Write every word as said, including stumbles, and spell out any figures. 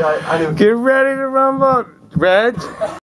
I, I knew. Get ready to rumble, Reg.